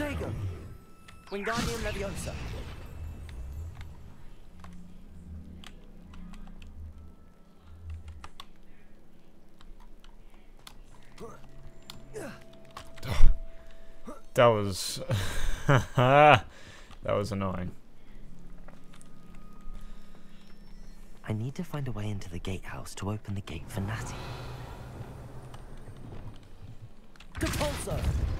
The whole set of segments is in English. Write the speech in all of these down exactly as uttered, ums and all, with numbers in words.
Prego. Wingardium Leviosa. That was that was annoying. I need to find a way into the gatehouse to open the gate for Natty. Compulso!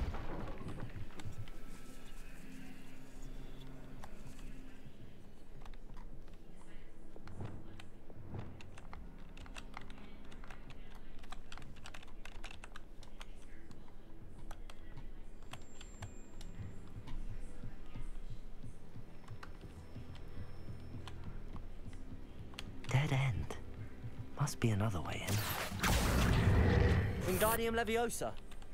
Dead end. Must be another way in. Wingardium Leviosa.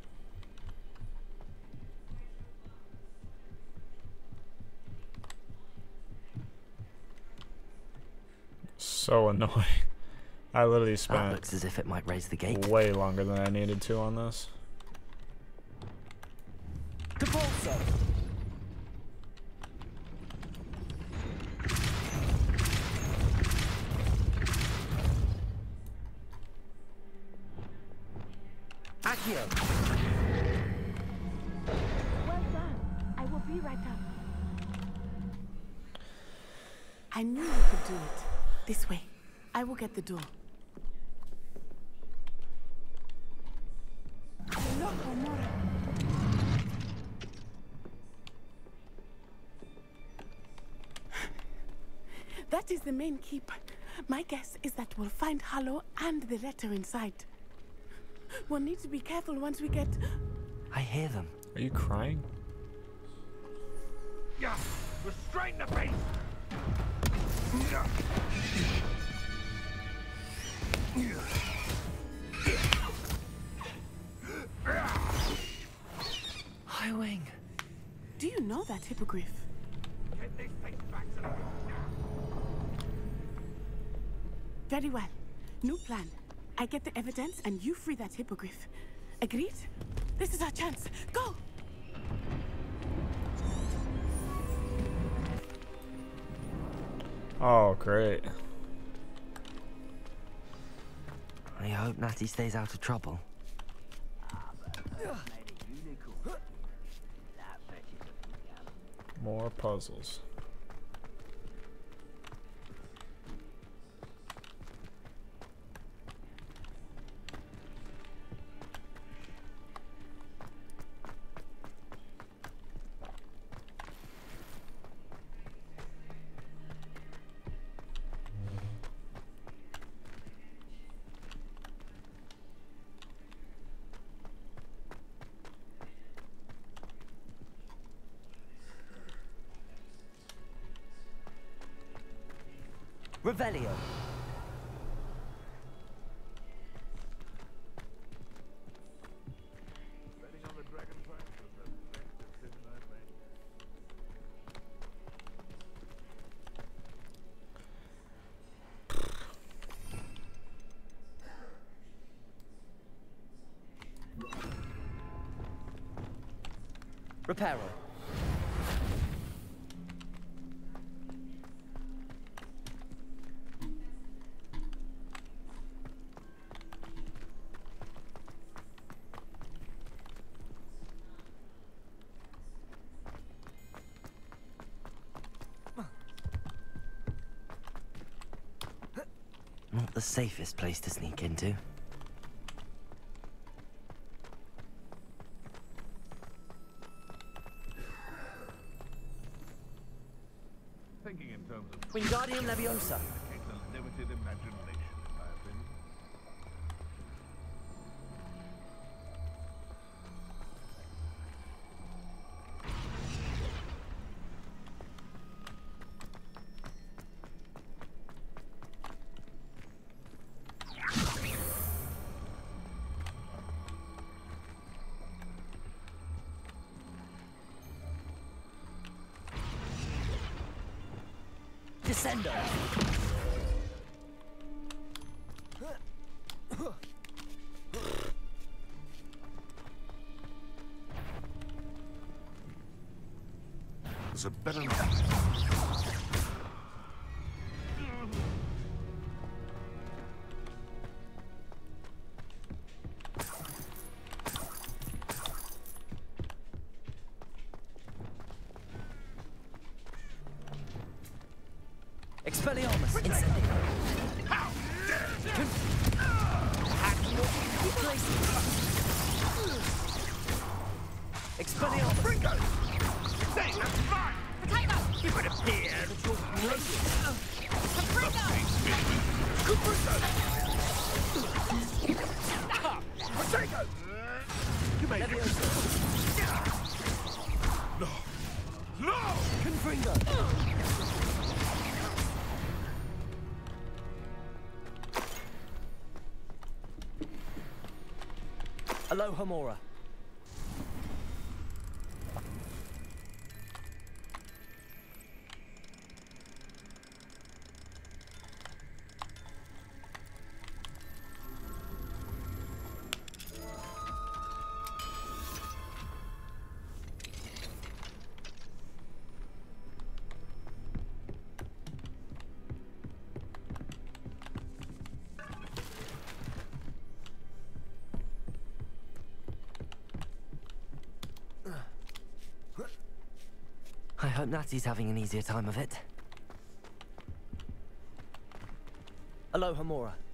So annoying. I literally That spent looks as if it might raise the gate. way longer than I needed to on this. Compulso! Accio! Well done. I will be right up. I knew you could do it. This way. I will get the door. Loco, Mora. That is the main keep. My guess is that we'll find Hallow and the letter inside. We'll need to be careful once we get... I hear them. Are you crying? Yeah, restrain the beast. Highwing. Do you know that hippogriff? Get this thing back to the now. Very well. New plan. I get the evidence and you free that hippogriff. Agreed? This is our chance. Go! Oh, great. I hope Natty stays out of trouble. More puzzles. Revelio. Betting on the dragon fight was the best decision I've made. Reparo. Not the safest place to sneak into. Thinking in terms of Wingardium Leviosa. indicates a limited imagination, in my opinion. Descendo. There's a better... Expelliarmus! Incendio! How dare you! Expelliarmus! Ringo! Say, that's fine! Potato! It would appear that you're broken. Paprika! Caprito! Potato! You made it. No! No! Confringo! Alohomora. I hope Natty's having an easier time of it. Alohomora.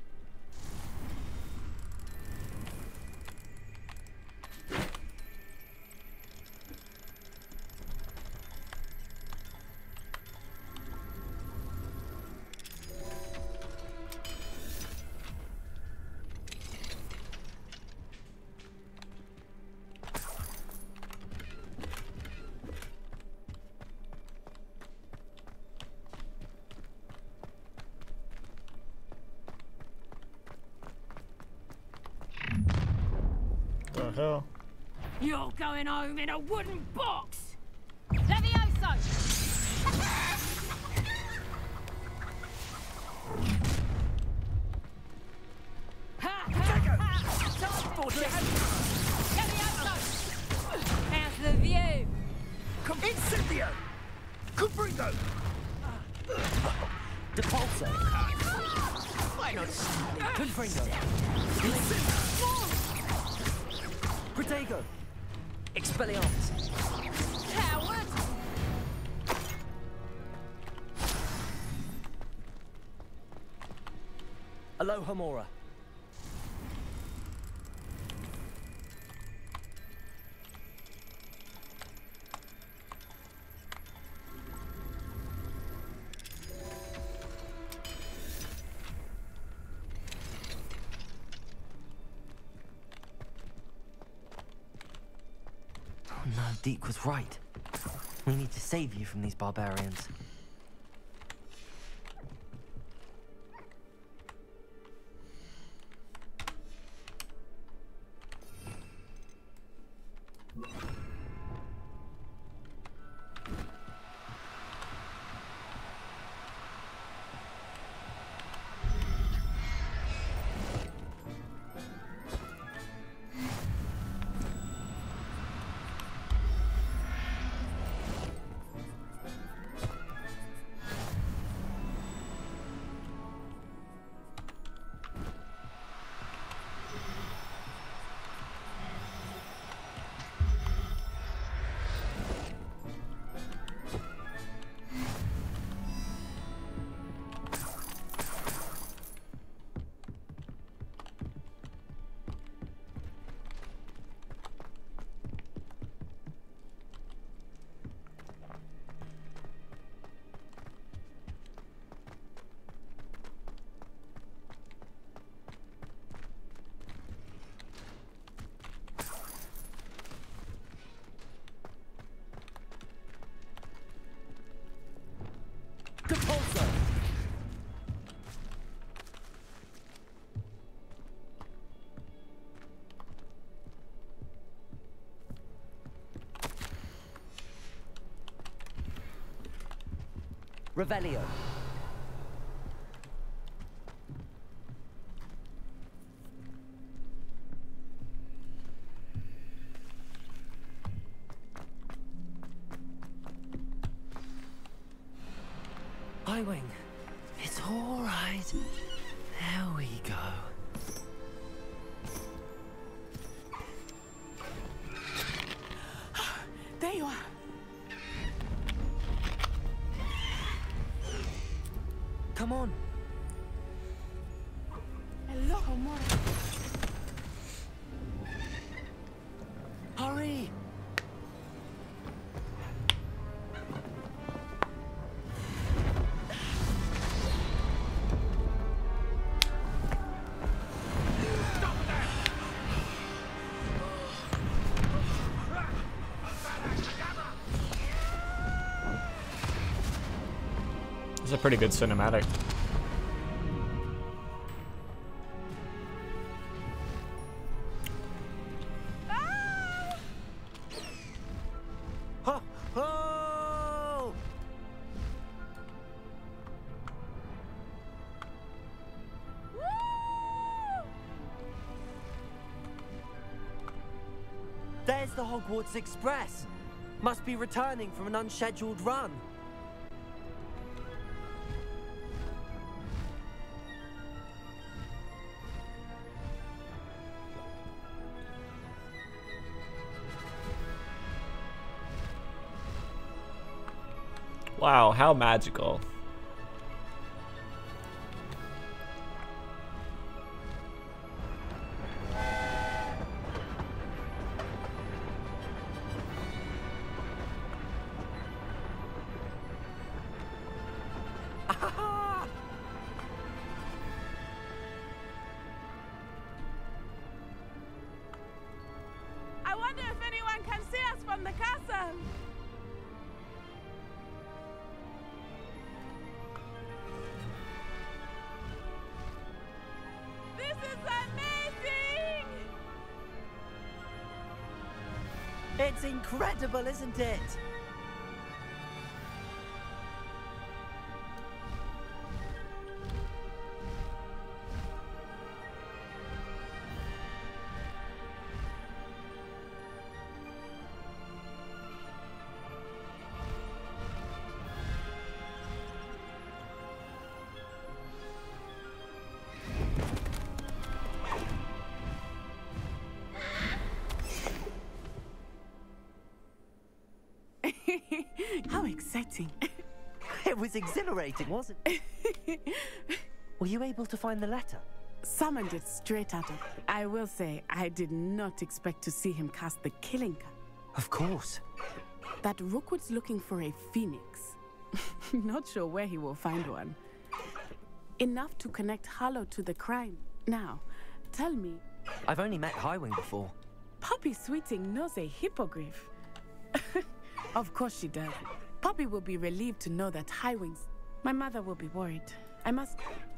The hell? You're going home in a wooden box! Levioso! Levioso! How's the view? Incendio! Caprito! Depulso. Why not stop? Confringo. Protego. Expelliarmus. Coward! Alohomora. Oh no, Deke was right. We need to save you from these barbarians. Depulso. Revelio. Highwing. It's all right. There we go. There you are. Come on. Hello, Homura. Hurry. It's a pretty good cinematic. Ho! Ho! There's the Hogwarts Express. Must be returning from an unscheduled run. Wow, how magical. I wonder if anyone can see us from the castle. This is amazing! It's incredible, isn't it? How exciting. It was exhilarating, wasn't it? Were you able to find the letter? Summoned it straight out of. I will say, I did not expect to see him cast the killing card. Of course. That Rookwood's looking for a phoenix. Not sure where he will find one. Enough to connect Harlow to the crime. Now, tell me, I've only met Highwing before. Poppy Sweeting knows a hippogriff. Of course she does. Poppy will be relieved to know that Highwings. My mother will be worried. I must